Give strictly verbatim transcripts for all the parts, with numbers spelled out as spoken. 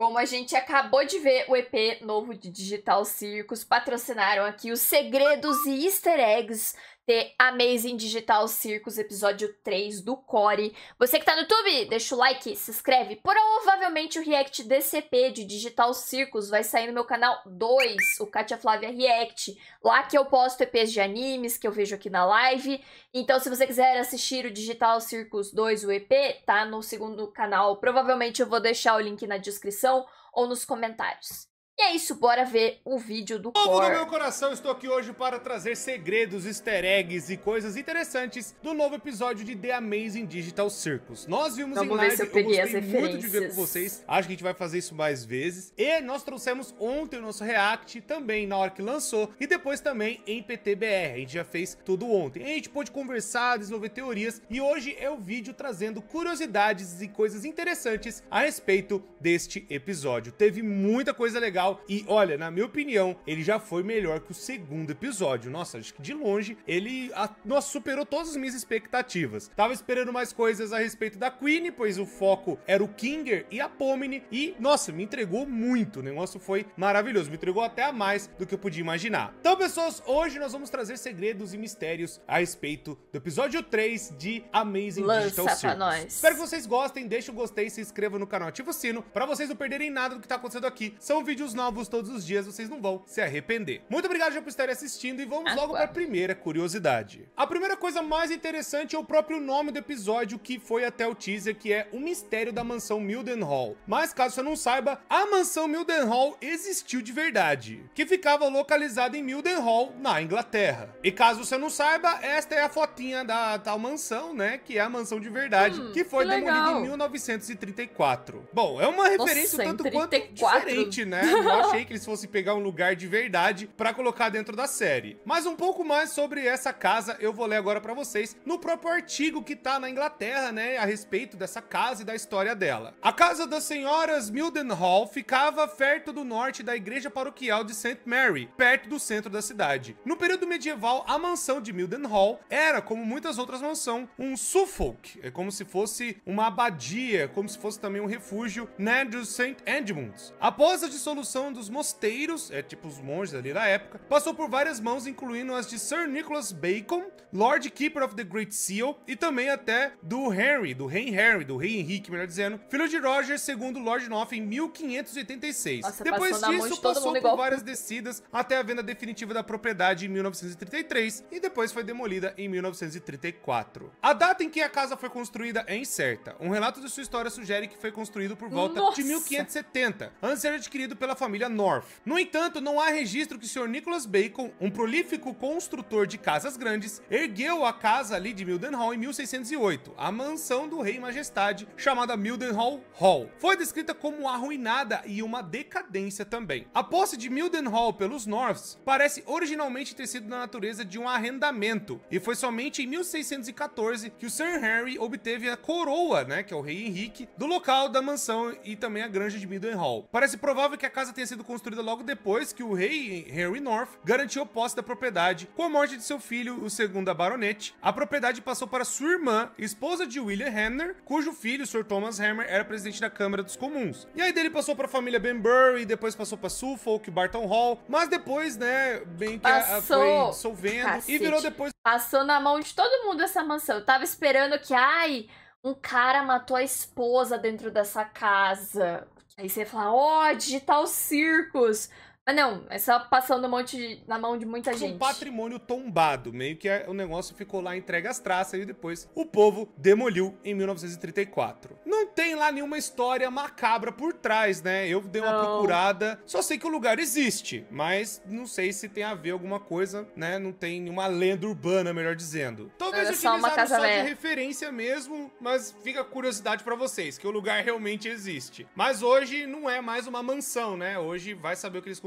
Como a gente acabou de ver o E P novo de Digital Circus, patrocinaram aqui os segredos e easter eggs de Amazing Digital Circus, episódio três do Core. Você que tá no YouTube, deixa o like, se inscreve. Provavelmente o react desse E P de Digital Circus vai sair no meu canal dois, o Katia Flávia React. Lá que eu posto E Ps de animes, que eu vejo aqui na live. Então se você quiser assistir o Digital Circus dois, o E P, tá no segundo canal. Provavelmente eu vou deixar o link na descrição ou nos comentários. E é isso, bora ver o vídeo do Core. Povo do meu coração, estou aqui hoje para trazer segredos, easter eggs e coisas interessantes do novo episódio de The Amazing Digital Circus. Nós vimos Vamos em ver live, se eu eu peguei gostei as muito de ver com referências. vocês. Acho que a gente vai fazer isso mais vezes. E nós trouxemos ontem o nosso react, também na hora que lançou, e depois também em P T B R. A gente já fez tudo ontem. A gente pôde conversar, desenvolver teorias, e hoje é o vídeo trazendo curiosidades e coisas interessantes a respeito deste episódio. Teve muita coisa legal e, olha, na minha opinião, ele já foi melhor que o segundo episódio. Nossa, acho que de longe ele a, nossa, superou todas as minhas expectativas. Tava esperando mais coisas a respeito da Queen, pois o foco era o Kinger e a Pomni, e, nossa, me entregou muito. O negócio foi maravilhoso, me entregou até a mais do que eu podia imaginar. Então, pessoas, hoje nós vamos trazer segredos e mistérios a respeito do episódio três de Amazing Lança Digital pra Circus. nós. Espero que vocês gostem, deixem o gostei, se inscrevam no canal, ativa o sino, pra vocês não perderem nada do que tá acontecendo aqui. São vídeos novos todos os dias, vocês não vão se arrepender. Muito obrigado já por estarem assistindo e vamos logo para a primeira curiosidade. A primeira coisa mais interessante é o próprio nome do episódio, que foi até o teaser, que é o mistério da mansão Mildenhall. Mas caso você não saiba, a mansão Mildenhall existiu de verdade, que ficava localizada em Mildenhall, na Inglaterra. E caso você não saiba, esta é a fotinha da tal mansão, né, que é a mansão de verdade, hum, que foi que demolida em mil novecentos e trinta e quatro. Bom, é uma referência Nossa, tanto trinta e quatro? quanto diferente, né? Eu achei que eles fossem pegar um lugar de verdade pra colocar dentro da série. Mas um pouco mais sobre essa casa eu vou ler agora pra vocês no próprio artigo que tá na Inglaterra, né, a respeito dessa casa e da história dela. A casa das senhoras Mildenhall ficava perto do norte da igreja paroquial de Saint Mary, perto do centro da cidade. No período medieval, a mansão de Mildenhall era, como muitas outras mansões, um Suffolk, é como se fosse uma abadia, como se fosse também um refúgio, né, dos Saint Edmunds. Após a dissolução dos mosteiros, é tipo os monges ali da época, passou por várias mãos, incluindo as de Sir Nicholas Bacon, Lord Keeper of the Great Seal, e também até do Henry, do rei Henry, do rei Henrique, melhor dizendo, filho de Roger segundo Lord North em mil quinhentos e oitenta e seis. Nossa, depois disso, passou por igual... várias descidas até a venda definitiva da propriedade em mil novecentos e trinta e três e depois foi demolida em mil novecentos e trinta e quatro. A data em que a casa foi construída é incerta. Um relato de sua história sugere que foi construído por volta Nossa. de mil quinhentos e setenta, antes de ser adquirido pela família North. No entanto, não há registro que o senhor Nicholas Bacon, um prolífico construtor de casas grandes, ergueu a casa ali de Mildenhall em mil seiscentos e oito, a mansão do rei majestade, chamada Mildenhall Hall. Foi descrita como arruinada e uma decadência também. A posse de Mildenhall pelos Norths parece originalmente ter sido na natureza de um arrendamento, e foi somente em mil seiscentos e quatorze que o Sir Henry obteve a coroa, né, que é o rei Henrique, do local da mansão e também a granja de Mildenhall. Parece provável que a casa tenha sido construída logo depois que o rei Henry North garantiu a posse da propriedade. Com a morte de seu filho, o segundo baronete, a propriedade passou para sua irmã, esposa de William Hamner, cujo filho, Sir Thomas Hammer, era presidente da Câmara dos Comuns. E aí dele passou para a família Benbury, depois passou para Suffolk, Barton Hall, mas depois, né, bem que a, a foi dissolvendo Cacete. e virou depois... Passou na mão de todo mundo essa mansão. Eu tava esperando que, ai, um cara matou a esposa dentro dessa casa. Aí você fala, ó, oh, Digital Circus. Mas não, é só passando um monte de, na mão de muita gente. Um patrimônio tombado, meio que o negócio ficou lá entregue às traças e depois o povo demoliu em mil novecentos e trinta e quatro. Não tem lá nenhuma história macabra por trás, né? Eu dei uma não. procurada, só sei que o lugar existe, mas não sei se tem a ver alguma coisa, né? Não tem nenhuma lenda urbana, melhor dizendo. Talvez é só, uma casa só velha. de referência mesmo, mas fica a curiosidade pra vocês, que o lugar realmente existe. Mas hoje não é mais uma mansão, né? Hoje vai saber o que eles construíram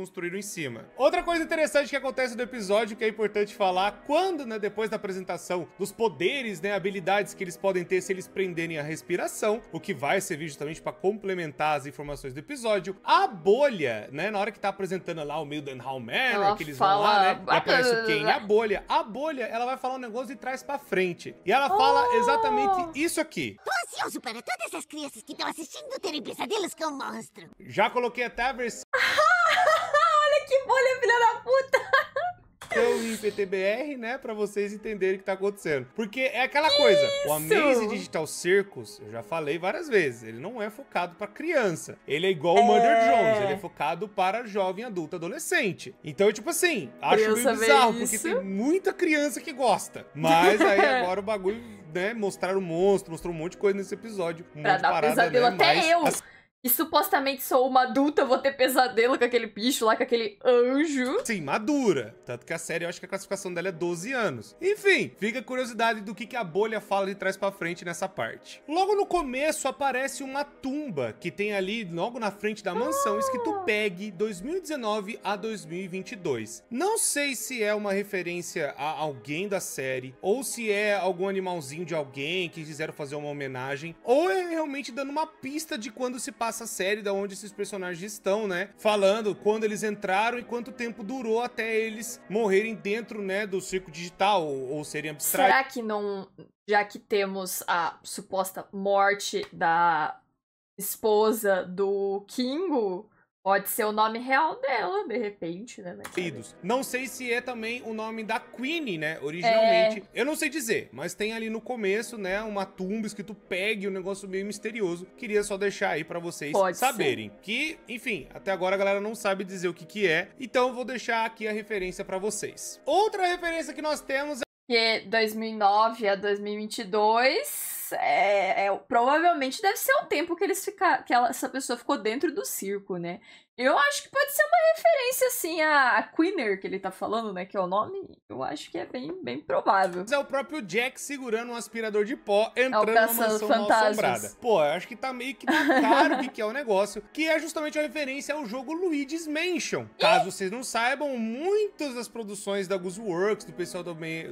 construíram em cima. Outra coisa interessante que acontece no episódio, que é importante falar, quando, né, depois da apresentação dos poderes, né, habilidades que eles podem ter se eles prenderem a respiração, o que vai servir justamente para complementar as informações do episódio, a bolha, né, na hora que tá apresentando lá o Mildenhall Manor, que eles vão lá, né, e aparece o Ken e a bolha. A bolha, ela vai falar um negócio de trás pra frente. E ela fala Oh! exatamente isso aqui. Tô ansioso para todas as crianças que estão assistindo terem pesadelos com o monstro. Já coloquei até a versão Olha que bolha, filha da puta! em P T B R, né, pra vocês entenderem o que tá acontecendo. Porque é aquela coisa, o Amazing Digital Circus, eu já falei várias vezes, ele não é focado pra criança. Ele é igual o Murder É. Drones, ele é focado para jovem, adulto, adolescente. Então, tipo assim, acho Criança meio bizarro, vê porque isso. tem muita criança que gosta. Mas aí agora o bagulho, né, mostraram o monstro, mostrou um monte de coisa nesse episódio. Um Pra monte de dar parada, pesadelo, né, até mais eu. assim, E supostamente sou uma adulta, vou ter pesadelo com aquele bicho lá, com aquele anjo. Sim, madura. Tanto que a série, eu acho que a classificação dela é doze anos. Enfim, fica a curiosidade do que, que a bolha fala de trás pra frente nessa parte. Logo no começo aparece uma tumba que tem ali, logo na frente da mansão, escrito P E G dois mil e dezenove a dois mil e vinte e dois. Não sei se é uma referência a alguém da série, ou se é algum animalzinho de alguém que quiseram fazer uma homenagem, ou é realmente dando uma pista de quando se passa a série, da onde esses personagens estão, né? Falando quando eles entraram e quanto tempo durou até eles morrerem dentro, né, do circo digital ou, ou serem abstraídos. Será que não... Já que temos a suposta morte da esposa do Kingo, pode ser o nome real dela, de repente, né? Vai saber. Não sei se é também o nome da Queenie, né, originalmente. É. Eu não sei dizer, mas tem ali no começo, né, uma tumba escrito P E G, um negócio meio misterioso. Queria só deixar aí pra vocês Pode saberem. Que, enfim, até agora a galera não sabe dizer o que que é, então eu vou deixar aqui a referência pra vocês. Outra referência que nós temos é Porque dois mil e nove a dois mil e vinte e dois é, é- provavelmente deve ser o tempo que eles ficaram, que ela- essa pessoa ficou dentro do circo, né? Eu acho que pode ser uma referência, assim, a, a Queener, que ele tá falando, né? Que é o nome. Eu acho que é bem, bem provável. é o próprio Jack segurando um aspirador de pó entrando numa caçando mansão mal fantasmas. assombrada. Pô, eu acho que tá meio que na cara o que que é o negócio, que é justamente a referência ao jogo Luigi's Mansion. Caso vocês não saibam, muitas das produções da Gooseworks, do pessoal do meio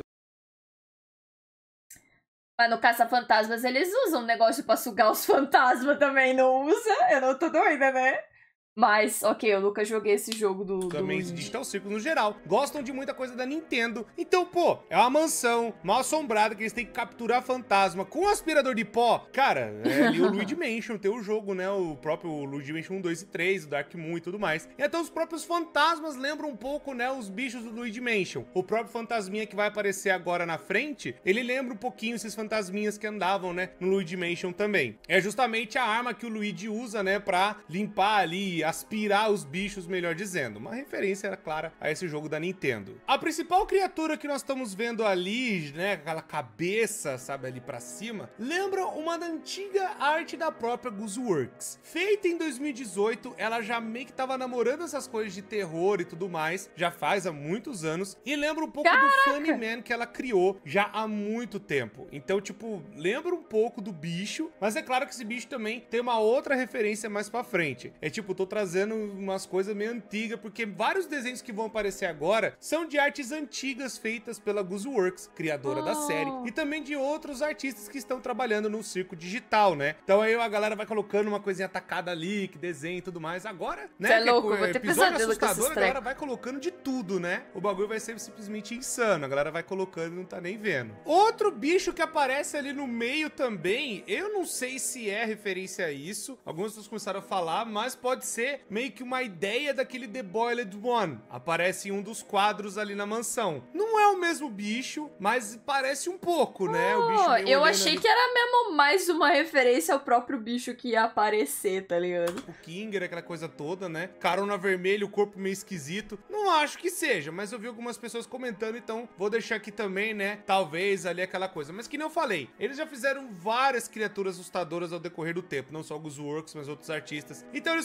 Mas no Caça-Fantasmas eles usam um negócio pra sugar os fantasmas também, não usa? Eu não tô doida, né? Mas, ok, eu nunca joguei esse jogo do... do também Luigi. Digital Circus no geral, gostam de muita coisa da Nintendo. Então, pô, é uma mansão mal assombrada que eles têm que capturar fantasma com um aspirador de pó. Cara, é ali o Luigi Mansion, tem o jogo, né? O próprio Luigi Mansion um, dois e três, o Dark Moon e tudo mais. E até os próprios fantasmas lembram um pouco, né? Os bichos do Luigi Mansion. O próprio fantasminha que vai aparecer agora na frente, ele lembra um pouquinho esses fantasminhas que andavam, né? No Luigi Mansion também. É justamente a arma que o Luigi usa, né? Pra limpar ali, aspirar os bichos, melhor dizendo. Uma referência, era clara, a esse jogo da Nintendo. A principal criatura que nós estamos vendo ali, né, aquela cabeça, sabe, ali pra cima, lembra uma da antiga arte da própria Gooseworks. Feita em dois mil e dezoito, ela já meio que tava namorando essas coisas de terror e tudo mais, já faz há muitos anos, e lembra um pouco Caraca! do Funny Man que ela criou já há muito tempo. Então, tipo, lembra um pouco do bicho, mas é claro que esse bicho também tem uma outra referência mais pra frente. É tipo, tô trazendo umas coisas meio antigas, porque vários desenhos que vão aparecer agora são de artes antigas feitas pela Gooseworks, criadora da Oh. série, e também de outros artistas que estão trabalhando no circo digital, né? Então aí a galera vai colocando uma coisinha atacada ali, que desenha e tudo mais. Agora, né? Cê é que louco, com eu vou ter episódio pesadelo com esses assustador, a galera trecos. vai colocando de tudo, né? O bagulho vai ser simplesmente insano. A galera vai colocando e não tá nem vendo. Outro bicho que aparece ali no meio também, eu não sei se é referência a isso. Algumas pessoas começaram a falar, mas pode ser meio que uma ideia daquele The Boiled One. Aparece em um dos quadros ali na mansão. Não é o mesmo bicho, mas parece um pouco, né? O bicho Oh, meio eu olhando achei ali. que era mesmo mais uma referência ao próprio bicho que ia aparecer, tá ligado? O Kinger, aquela coisa toda, né? Carona vermelho, o corpo meio esquisito. Não acho que seja, mas eu vi algumas pessoas comentando, então vou deixar aqui também, né? Talvez ali aquela coisa. Mas que nem eu falei, eles já fizeram várias criaturas assustadoras ao decorrer do tempo. Não só o Gooseworks, mas outros artistas. Então eles podem puxar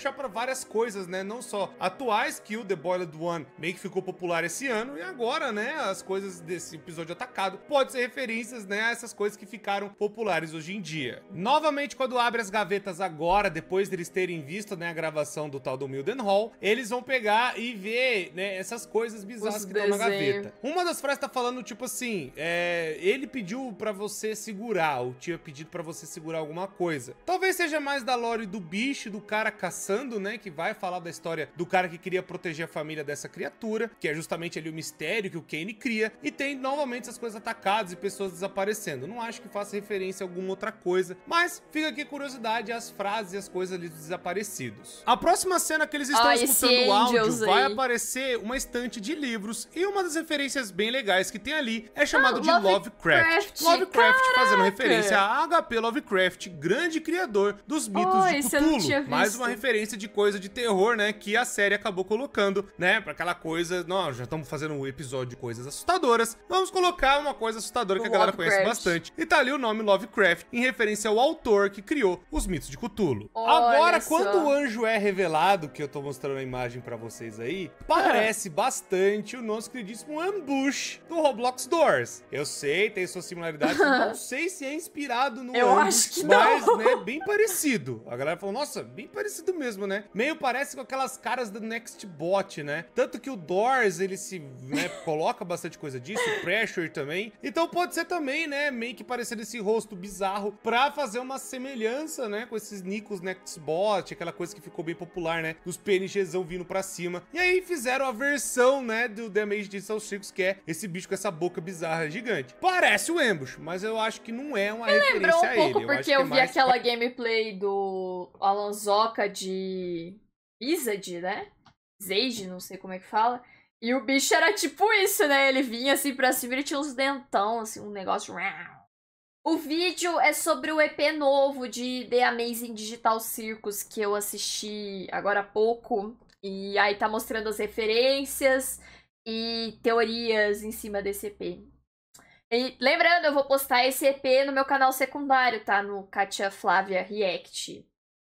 puxar pra várias coisas, né? Não só atuais, que o The Boiled One meio que ficou popular esse ano, e agora, né, as coisas desse episódio atacado pode ser referências, né, a essas coisas que ficaram populares hoje em dia. Novamente, quando abre as gavetas agora, depois deles terem visto, né, a gravação do tal do Mildenhall, eles vão pegar e ver, né, essas coisas bizarras que estão na gaveta. Uma das frases tá falando, tipo assim, é, ele pediu pra você segurar, ou tinha pedido pra você segurar alguma coisa. Talvez seja mais da lore do bicho, do cara caçando, né, que vai falar da história do cara que queria proteger a família dessa criatura, que é justamente ali o mistério que o Kane cria, e tem novamente essas coisas atacadas e pessoas desaparecendo. Não acho que faça referência a alguma outra coisa, mas fica aqui a curiosidade, as frases e as coisas ali dos desaparecidos. A próxima cena que eles estão ah, escutando o áudio vai aí. aparecer uma estante de livros, e uma das referências bem legais que tem ali é chamado ah, de Lovecraft. Lovecraft, Lovecraft caraca. fazendo referência a H P Lovecraft, grande criador dos mitos oh, de esse eu não Cthulhu. tinha visto. Mais uma referência de coisa de terror, né, que a série acabou colocando, né, pra aquela coisa, nós já estamos fazendo um episódio de coisas assustadoras, vamos colocar uma coisa assustadora que a galera Lovecraft. conhece bastante. E tá ali o nome Lovecraft, em referência ao autor que criou os mitos de Cthulhu. Olha Agora, só. quando o anjo é revelado, que eu tô mostrando a imagem pra vocês aí, parece bastante o nosso queridíssimo Ambush do Roblox Doors. Eu sei, tem suas similaridades, não sei se é inspirado no Eu Ambush, acho que mas, não. né, bem parecido. A galera falou, nossa, bem parecido mesmo, né? Meio parece com aquelas caras do Nextbot, né? Tanto que o Doors, ele se, né, coloca bastante coisa disso, o Pressure também. Então pode ser também, né, meio que parecendo esse rosto bizarro pra fazer uma semelhança, né, com esses nicos Nextbot, aquela coisa que ficou bem popular, né, dos PNGzão vindo pra cima. E aí fizeram a versão, né, do The Amazing Digital Circus, que é esse bicho com essa boca bizarra gigante. Parece o Ambush, mas eu acho que não é uma Me referência lembrou um a pouco ele. Eu porque acho que eu é vi mais aquela gameplay do Alan Zoka de Wizard, né? Zage, não sei como é que fala. E o bicho era tipo isso, né? Ele vinha assim pra cima e ele tinha uns dentão, assim, um negócio. O vídeo é sobre o E P novo de The Amazing Digital Circus que eu assisti agora há pouco. E aí tá mostrando as referências e teorias em cima desse E P. E lembrando, eu vou postar esse E P no meu canal secundário, tá? No Katia Flávia React.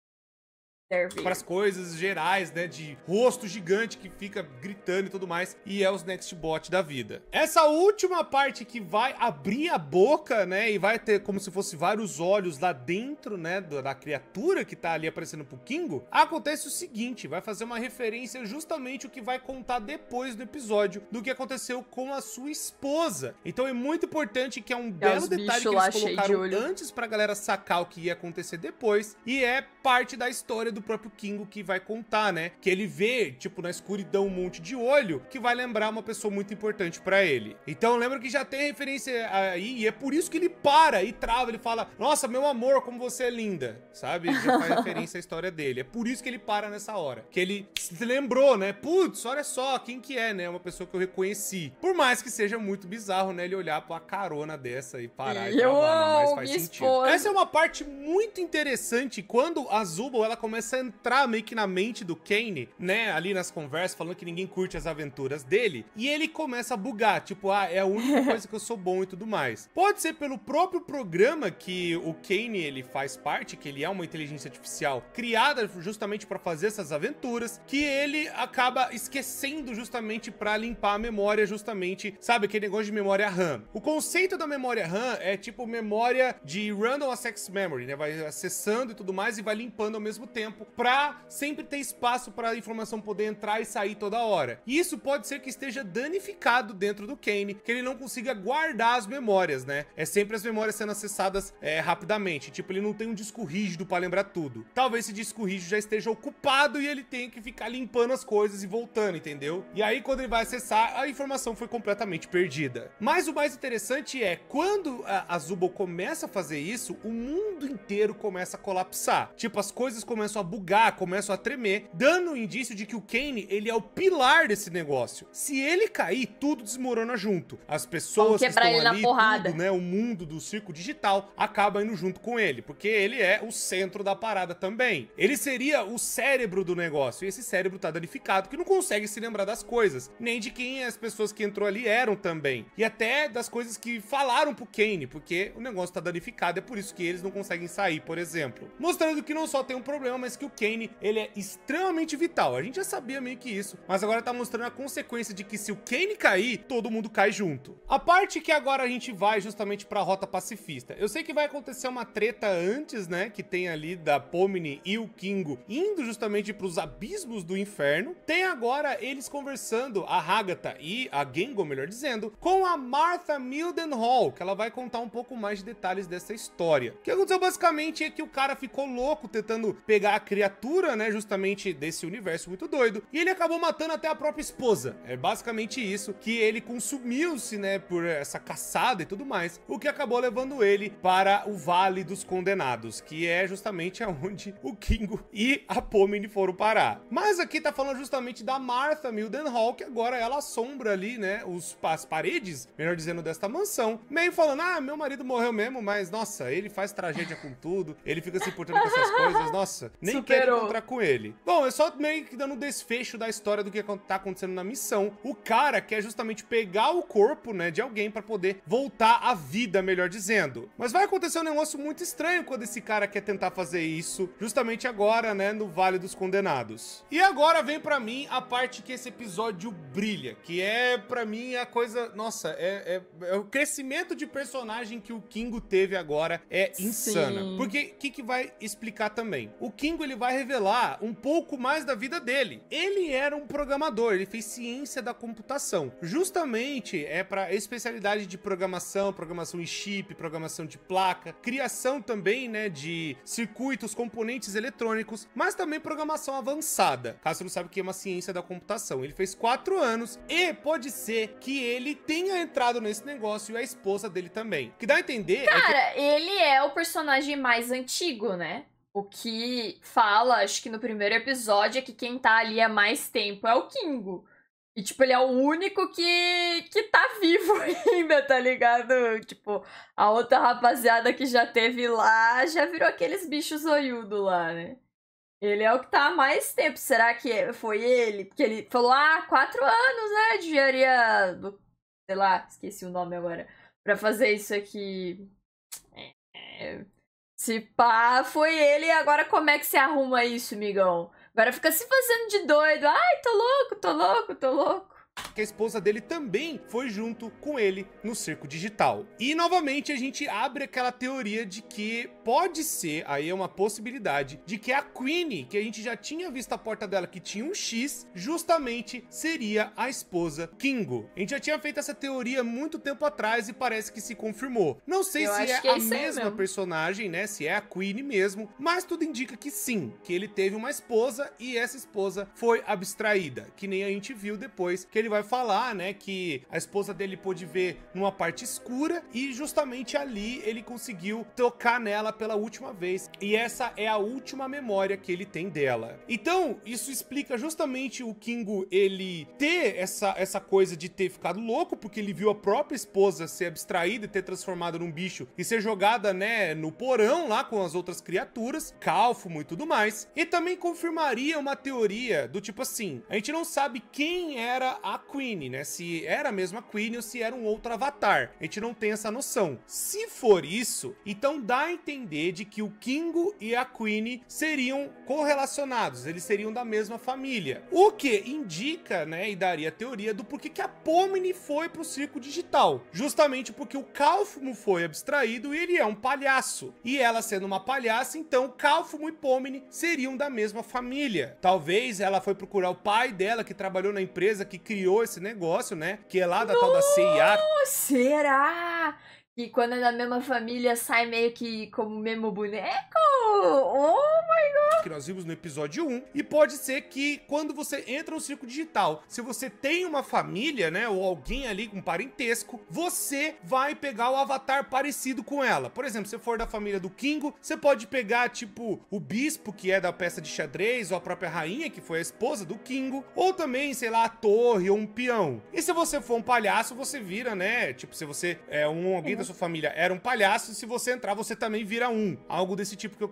para as coisas gerais, né, de rosto gigante que fica gritando e tudo mais, e é os Nextbot da vida. Essa última parte que vai abrir a boca, né, e vai ter como se fosse vários olhos lá dentro, né, da criatura que tá ali aparecendo pro Kingo, acontece o seguinte, vai fazer uma referência justamente o que vai contar depois do episódio, do que aconteceu com a sua esposa. Então é muito importante que é um belo detalhe que eles colocaram antes pra galera sacar o que ia acontecer depois, e é parte da história do próprio Kingo que vai contar, né? Que ele vê, tipo, na escuridão um monte de olho, que vai lembrar uma pessoa muito importante pra ele. Então lembra que já tem referência aí, e é por isso que ele para e trava, ele fala, nossa, meu amor, como você é linda, sabe? Ele já faz referência à história dele. É por isso que ele para nessa hora. Que ele se lembrou, né? Putz, olha só, quem que é, né? Uma pessoa que eu reconheci. Por mais que seja muito bizarro, né? Ele olhar pra carona dessa e parar e travar, mas faz sentido. Esposa. Essa é uma parte muito interessante quando a Zubul, ela começa a entrar meio que na mente do Kane, né, ali nas conversas, falando que ninguém curte as aventuras dele, e ele começa a bugar, tipo, ah, é a única coisa que eu sou bom e tudo mais. Pode ser pelo próprio programa que o Kane, ele faz parte, que ele é uma inteligência artificial criada justamente pra fazer essas aventuras, que ele acaba esquecendo justamente pra limpar a memória, justamente, sabe, aquele negócio de memória RAM. O conceito da memória RAM é tipo memória de Random Access Memory, né, vai acessando e tudo mais e vai limpando ao mesmo tempo, pra sempre ter espaço pra a informação poder entrar e sair toda hora. E isso pode ser que esteja danificado dentro do Kane, que ele não consiga guardar as memórias, né? É sempre as memórias sendo acessadas é, rapidamente. Tipo, ele não tem um disco rígido pra lembrar tudo. Talvez esse disco rígido já esteja ocupado e ele tenha que ficar limpando as coisas e voltando, entendeu? E aí, quando ele vai acessar, a informação foi completamente perdida. Mas o mais interessante é, quando a, a Zubul começa a fazer isso, o mundo inteiro começa a colapsar. Tipo, as coisas começam a bugar, começam a tremer, dando um indício de que o Kane, ele é o pilar desse negócio. Se ele cair, tudo desmorona junto. As pessoas que estão ali, tudo, né, o mundo do circo digital acaba indo junto com ele, porque ele é o centro da parada também. Ele seria o cérebro do negócio, e esse cérebro tá danificado, que não consegue se lembrar das coisas, nem de quem as pessoas que entrou ali eram também, e até das coisas que falaram pro Kane, porque o negócio tá danificado, é por isso que eles não conseguem sair, por exemplo. Mostrando que não só tem um problema, mas isso que o Kane, ele é extremamente vital. A gente já sabia meio que isso, mas agora tá mostrando a consequência de que se o Kane cair, todo mundo cai junto. A parte que agora a gente vai justamente pra rota pacifista. Eu sei que vai acontecer uma treta antes, né, que tem ali da Pomni e o Kingo indo justamente pros abismos do inferno. Tem agora eles conversando, a Hagatha e a Gengo, melhor dizendo, com a Martha Mildenhall, que ela vai contar um pouco mais de detalhes dessa história. O que aconteceu basicamente é que o cara ficou louco tentando pegar a criatura, né, justamente desse universo muito doido, e ele acabou matando até a própria esposa. É basicamente isso, que ele consumiu-se, né, por essa caçada e tudo mais, o que acabou levando ele para o Vale dos Condenados, que é justamente aonde o Kingo e a Pomni foram parar. Mas aqui tá falando justamente da Martha Mildenhall, que agora ela assombra ali, né, os, as paredes, melhor dizendo, desta mansão, meio falando, ah, meu marido morreu mesmo, mas, nossa, ele faz tragédia com tudo, ele fica se importando com essas coisas, nossa, nem Superou. quero encontrar com ele. Bom, é só meio que dando um desfecho da história do que tá acontecendo na missão. O cara quer justamente pegar o corpo, né, de alguém pra poder voltar à vida, melhor dizendo. Mas vai acontecer um negócio muito estranho quando esse cara quer tentar fazer isso, justamente agora, né, no Vale dos Condenados. E agora vem pra mim a parte que esse episódio brilha, que é pra mim a coisa, nossa, é, é, é o crescimento de personagem que o Kingo teve agora é insana. Sim. Porque o que, que vai explicar também? O Kingo, ele vai revelar um pouco mais da vida dele. Ele era um programador, ele fez ciência da computação. Justamente é para especialidade de programação, programação em chip, programação de placa, criação também, né, de circuitos, componentes eletrônicos, mas também programação avançada. Caso você não sabe o que é uma ciência da computação. Ele fez quatro anos e pode ser que ele tenha entrado nesse negócio e a esposa dele também. O que dá a entender é que... Cara, ele é o personagem mais antigo, né? O que fala, acho que no primeiro episódio, é que quem tá ali há mais tempo é o Kingo. E, tipo, ele é o único que, que tá vivo ainda, tá ligado? Tipo, a outra rapaziada que já teve lá já virou aqueles bichos zoiudos lá, né? Ele é o que tá há mais tempo. Será que foi ele? Porque ele falou, ah, quatro anos, né? De engenharia do... Sei lá, esqueci o nome agora. Pra fazer isso aqui. É... Se pá, foi ele. E agora como é que você arruma isso, migão? Agora fica se fazendo de doido. Ai, tô louco, tô louco, tô louco. que a esposa dele também foi junto com ele no circo digital. E novamente a gente abre aquela teoria de que pode ser, aí é uma possibilidade, de que a Queenie, que a gente já tinha visto a porta dela que tinha um X, justamente seria a esposa Kingo. A gente já tinha feito essa teoria muito tempo atrás e parece que se confirmou. Não sei Eu se acho é que a é isso aí mesma mesmo. personagem, né, se é a Queenie mesmo, mas tudo indica que sim, que ele teve uma esposa e essa esposa foi abstraída, que nem a gente viu depois, que ele vai falar, né, que a esposa dele pôde ver numa parte escura e justamente ali ele conseguiu tocar nela pela última vez, e essa é a última memória que ele tem dela. Então, isso explica justamente o Kingo, ele ter essa, essa coisa de ter ficado louco, porque ele viu a própria esposa ser abstraída e ter transformado num bicho e ser jogada, né, no porão lá com as outras criaturas, Cálfumo e tudo mais. E também confirmaria uma teoria do tipo assim, a gente não sabe quem era a Queenie, né, se era mesmo a Queenie ou se era um outro avatar, a gente não tem essa noção. Se for isso, então dá a entender de que o Kingo e a Queenie seriam correlacionados, eles seriam da mesma família, o que indica, né, e daria a teoria do porquê que a Pomni foi pro circo digital, justamente porque o Cálfumo foi abstraído e ele é um palhaço, e ela sendo uma palhaça, então Cálfumo e Pomni seriam da mesma família. Talvez ela foi procurar o pai dela, que trabalhou na empresa que criou esse negócio, né, que é lá da tal da C I A. Será? E quando é da mesma família, sai meio que como o mesmo boneco? Oh my god! Que nós vimos no episódio um, e pode ser que quando você entra no circo digital, se você tem uma família, né, ou alguém ali com parentesco, você vai pegar o avatar parecido com ela. Por exemplo, se for da família do Kingo, você pode pegar, tipo, o bispo, que é da peça de xadrez, ou a própria rainha, que foi a esposa do Kingo, ou também, sei lá, a torre ou um peão. E se você for um palhaço, você vira, né, tipo, se você é um alguém da sua família era um palhaço, se você entrar, você também vira um. Algo desse tipo que eu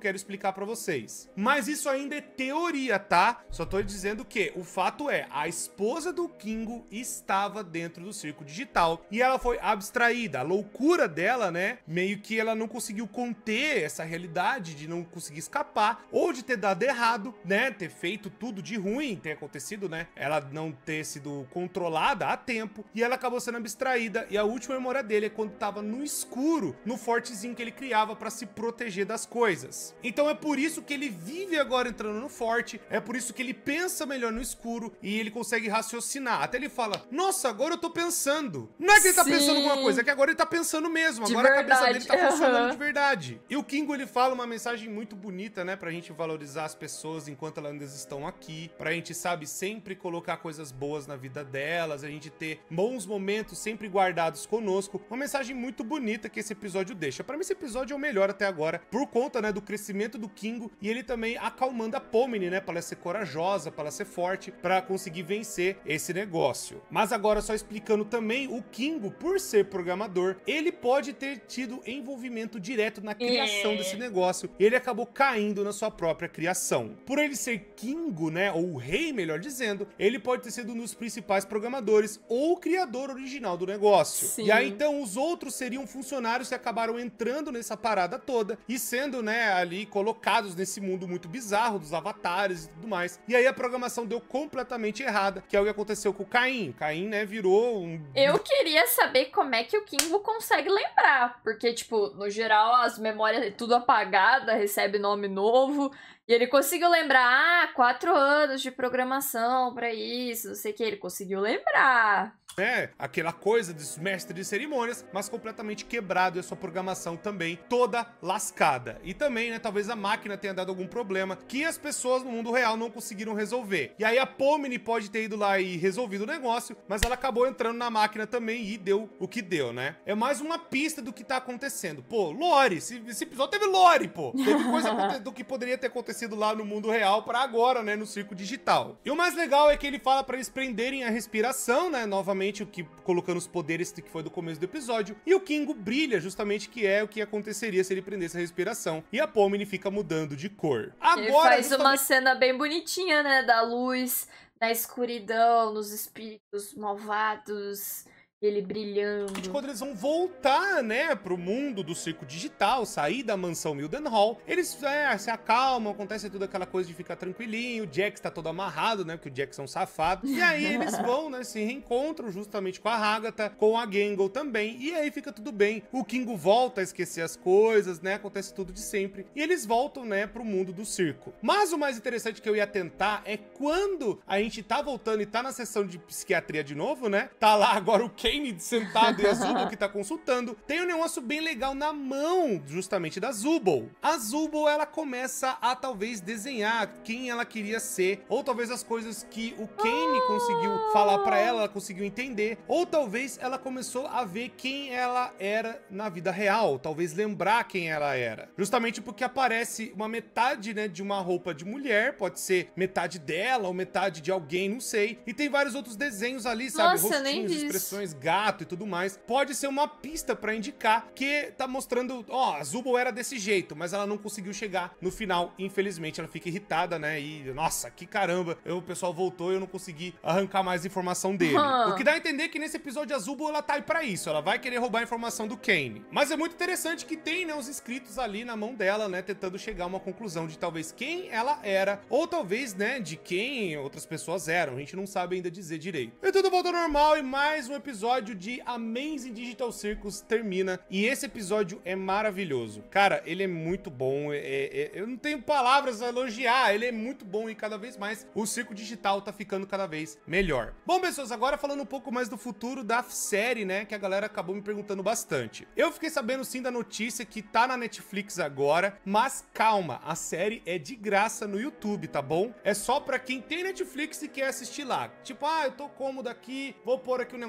quero explicar pra vocês. Mas isso ainda é teoria, tá? Só tô dizendo que o fato é, a esposa do Kingo estava dentro do circo digital e ela foi abstraída. A loucura dela, né, meio que ela não conseguiu conter essa realidade de não conseguir escapar ou de ter dado errado, né, ter feito tudo de ruim, ter acontecido, né, ela não ter sido controlada a tempo e ela acabou sendo abstraída e a última memória dele é quando tava no escuro, no fortezinho que ele criava pra se proteger das coisas. Então é por isso que ele vive agora entrando no forte, é por isso que ele pensa melhor no escuro e ele consegue raciocinar. Até ele fala, nossa, agora eu tô pensando. Não é que ele tá Sim. pensando alguma coisa, é que agora ele tá pensando mesmo. De Agora verdade. a cabeça dele tá funcionando Uhum. de verdade. E o Kingo, ele fala uma mensagem muito bonita, né, pra gente valorizar as pessoas enquanto elas ainda estão aqui, pra gente, sabe, sempre colocar coisas boas na vida delas, a gente ter bons momentos sempre guardados conosco. Uma mensagem muito bonita que esse episódio deixa. Pra mim, esse episódio é o melhor até agora, por conta, né, do crescimento do Kingo e ele também acalmando a Pomni, né, pra ela ser corajosa, pra ela ser forte, pra conseguir vencer esse negócio. Mas agora, só explicando também, o Kingo, por ser programador, ele pode ter tido envolvimento direto na criação É. desse negócio. Ele acabou caindo na sua própria criação. Por ele ser Kingo, né, ou o rei, melhor dizendo, ele pode ter sido um dos principais programadores ou o criador original do negócio. Sim. E aí, então, os outros seriam funcionários que acabaram entrando nessa parada toda e sendo, né, ali colocados nesse mundo muito bizarro dos avatares e tudo mais. E aí a programação deu completamente errada, que é o que aconteceu com o Caim. Caim, né, virou um... Eu queria saber como é que o Kingo consegue lembrar. Porque, tipo, no geral, as memórias é tudo apagada, recebe nome novo. E ele conseguiu lembrar, ah, quatro anos de programação pra isso, não sei o que. Ele conseguiu lembrar. né, aquela coisa dos mestres de cerimônias, mas completamente quebrado e a sua programação também toda lascada. E também, né, talvez a máquina tenha dado algum problema que as pessoas no mundo real não conseguiram resolver. E aí a Pomni pode ter ido lá e resolvido o negócio, mas ela acabou entrando na máquina também e deu o que deu, né? É mais uma pista do que tá acontecendo. Pô, lore, esse, esse episódio teve lore, pô. Teve coisa do que poderia ter acontecido lá no mundo real pra agora, né, no circo digital. E o mais legal é que ele fala pra eles prenderem a respiração, né, novamente o que colocando os poderes que foi do começo do episódio, e o Kingo brilha, justamente, que é o que aconteceria se ele prendesse a respiração, e a Pomni fica mudando de cor. Agora, ele faz justamente... uma cena bem bonitinha, né, da luz na escuridão, nos espíritos malvados, ele brilhando. Quando eles vão voltar, né, pro mundo do circo digital, sair da mansão Mildenhall, eles é, se acalmam, acontece tudo aquela coisa de ficar tranquilinho, o Jax tá todo amarrado, né, porque o Jax é um safado, e aí eles vão, né, se reencontram justamente com a Agatha, com a Gangle também, e aí fica tudo bem. O Kingo volta a esquecer as coisas, né, acontece tudo de sempre, e eles voltam, né, pro mundo do circo. Mas o mais interessante que eu ia tentar é quando a gente tá voltando e tá na sessão de psiquiatria de novo, né, tá lá agora o Kane sentado e a Zubul que tá consultando, tem um negócio bem legal na mão, justamente da Zubul. A Zubul, ela começa a talvez desenhar quem ela queria ser, ou talvez as coisas que o Kane conseguiu falar pra ela, ela conseguiu entender, ou talvez ela começou a ver quem ela era na vida real, talvez lembrar quem ela era. Justamente porque aparece uma metade, né, de uma roupa de mulher, pode ser metade dela ou metade de alguém, não sei, e tem vários outros desenhos ali, sabe, Nossa, nem rostinhos, vi expressões, gato e tudo mais, pode ser uma pista pra indicar que tá mostrando, ó, a Zubul era desse jeito, mas ela não conseguiu chegar no final, infelizmente, ela fica irritada, né, e, nossa, que caramba, eu, o pessoal voltou e eu não consegui arrancar mais informação dele. Hum. O que dá a entender que nesse episódio a Zubul, ela tá aí pra isso, ela vai querer roubar a informação do Kane. Mas é muito interessante que tem, né, os escritos ali na mão dela, né, tentando chegar a uma conclusão de talvez quem ela era, ou talvez, né, de quem outras pessoas eram, a gente não sabe ainda dizer direito. E tudo volta ao normal e mais um episódio de Amazing Digital Circus termina, e esse episódio é maravilhoso. Cara, ele é muito bom, é, é, eu não tenho palavras a elogiar, ele é muito bom e cada vez mais o circo digital tá ficando cada vez melhor. Bom, pessoas, agora falando um pouco mais do futuro da série, né, que a galera acabou me perguntando bastante. Eu fiquei sabendo sim da notícia que tá na Netflix agora, mas calma, a série é de graça no YouTube, tá bom? É só pra quem tem Netflix e quer assistir lá. Tipo, ah, eu tô cômodo aqui, vou pôr aqui um negócio pra assistir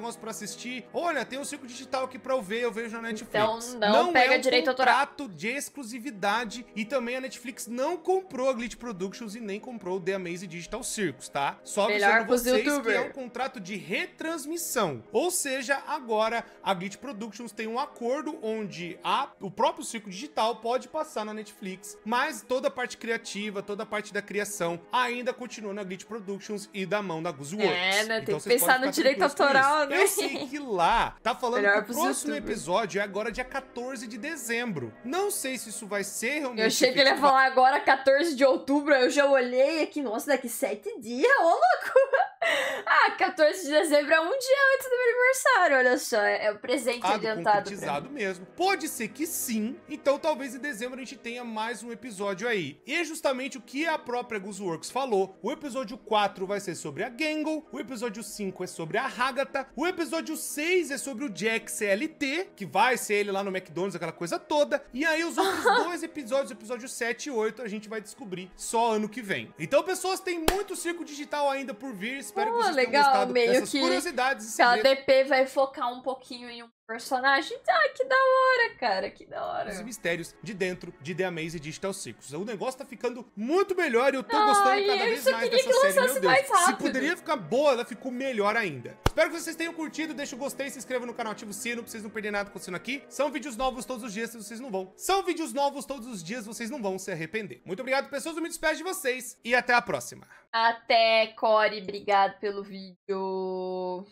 assistir. Olha, tem um circo digital aqui pra eu ver, eu vejo na Netflix. Então não, não pega é um direito autoral. contrato de exclusividade e também a Netflix não comprou a Glitch Productions e nem comprou o The Amazing Digital Circus, tá? Só Melhor avisando vocês que YouTuber. é um contrato de retransmissão. Ou seja, agora a Glitch Productions tem um acordo onde a, o próprio circo digital pode passar na Netflix, mas toda a parte criativa, toda a parte da criação ainda continua na Glitch Productions e da mão da Gooseworks. É, né? Tem Então, que vocês pensar podem no ficar direito tranquilos com autoral, isso. né? Eu sei que lá tá falando Melhor que o pros próximo youtubers. episódio é agora dia quatorze de dezembro. Não sei se isso vai ser realmente Eu achei que ele ia efetivado. falar agora quatorze de outubro, eu já olhei aqui, nossa, daqui sete dias, ô louco! Ah, quatorze de dezembro é um dia antes do meu aniversário, olha só, é o presente Ah, adiantado pra concretizado mim. mesmo. Pode ser que sim, então talvez em dezembro a gente tenha mais um episódio aí. E é justamente o que a própria Gooseworks falou. O episódio quatro vai ser sobre a Gangle, o episódio cinco é sobre a Hagatha, o episódio seis é sobre o Jack C L T, que vai ser ele lá no McDonald's, aquela coisa toda. E aí os outros dois episódios, episódio sete e oito, a gente vai descobrir só ano que vem. Então, pessoas, tem muito circo digital ainda por vir. Espero que Pô, vocês legal, tenham gostado meio dessas que curiosidades e Cada segredos. D P vai focar um pouquinho em um personagem. Ah, que da hora, cara, que da hora. Os mistérios de dentro de The Amazing Digital Circus. O negócio tá ficando muito melhor e eu tô Ai, gostando cada eu vez só mais queria dessa que série, meu lançasse Deus. mais Se rápido. poderia ficar boa, ela ficou melhor ainda. Espero que vocês tenham curtido, deixa o gostei, se inscreva no canal, ativa o sino pra vocês não perderem nada acontecendo aqui. São vídeos novos todos os dias, vocês não vão. São vídeos novos todos os dias, vocês não vão se arrepender. Muito obrigado, pessoas, eu me despeço de vocês e até a próxima. Até, Core, obrigado pelo vídeo.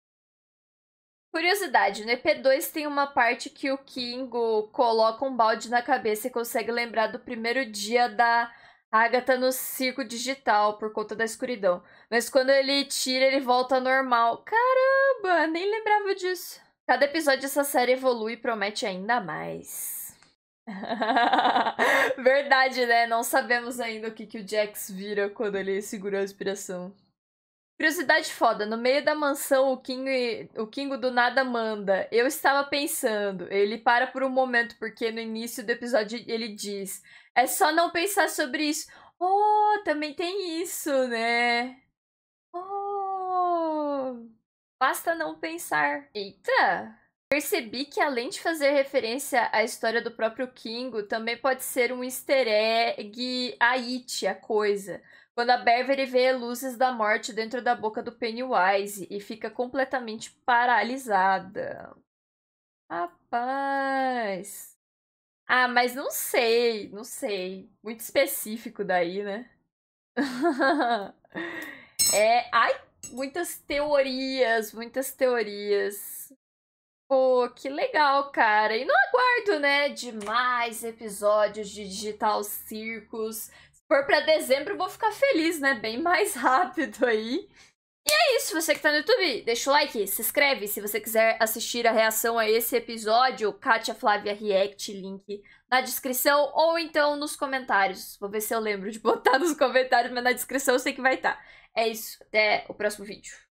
Curiosidade, no E P dois tem uma parte que o Kingo coloca um balde na cabeça e consegue lembrar do primeiro dia da Hagatha no circo digital por conta da escuridão. Mas quando ele tira, ele volta ao normal. Caramba, nem lembrava disso. Cada episódio dessa série evolui e promete ainda mais. Verdade, né? Não sabemos ainda o que, que o Jax vira quando ele segura a respiração. Curiosidade foda, no meio da mansão o Kingo, o Kingo do nada manda. Eu estava pensando, ele para por um momento porque no início do episódio ele diz: é só não pensar sobre isso. Oh, também tem isso, né? Oh, basta não pensar. Eita! Percebi que além de fazer referência à história do próprio Kingo, também pode ser um easter egg a It, a coisa. Quando a Beverly vê luzes da morte dentro da boca do Pennywise e fica completamente paralisada. Rapaz. Ah, mas não sei, não sei. Muito específico daí, né? É, ai, muitas teorias, muitas teorias. Pô, que legal, cara. E não aguardo, né, de mais episódios de Digital Circus. Se for pra dezembro, eu vou ficar feliz, né? Bem mais rápido aí. E é isso, você que tá no YouTube, deixa o like, se inscreve. Se você quiser assistir a reação a esse episódio, Kátia Flávia React, link na descrição ou então nos comentários. Vou ver se eu lembro de botar nos comentários, mas na descrição eu sei que vai estar. É isso, até o próximo vídeo.